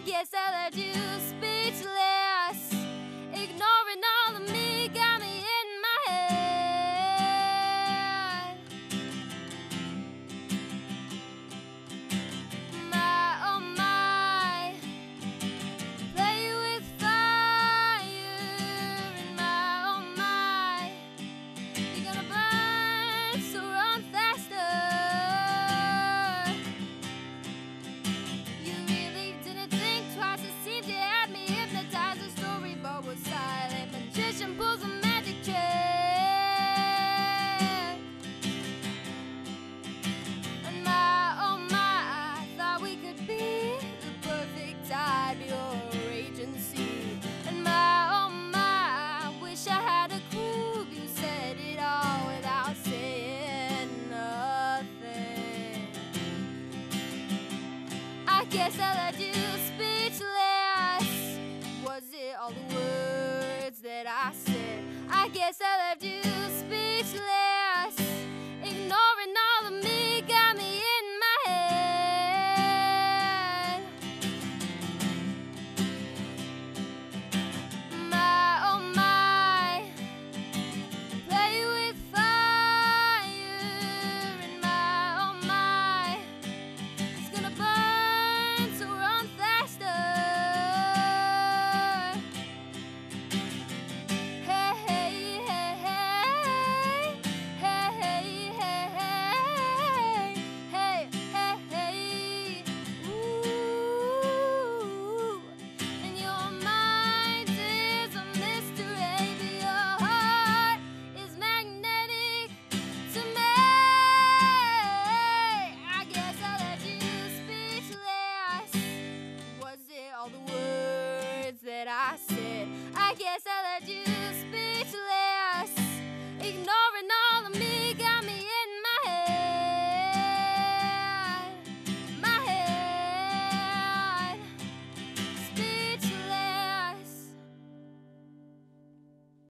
guess I left you speechless. Ignoring all of me got me in my head. My, oh my, play with fire. And my, oh my, you're gonna burn, so run faster. You really didn't think twice, it seemed you had me hypnotized. The storyboard was silent, magician pulls a magic trick. And my, oh my, I thought we could be the perfect tide, pure agency. And my, oh my, I wish I had a clue. You said it all without saying nothing. I guess I left you speechless. Was it all the words that I said? I guess I left you speechless. Ignoring all of me got me in my head. My, oh my, play with fire. And my, oh my, it's gonna burn, so run faster. Hey, hey, hey, hey, hey, hey, hey, hey, hey, ooh. And your mind is a mystery, but your heart is magnetic to me. I guess I left you speechless. Was it all the words that I said?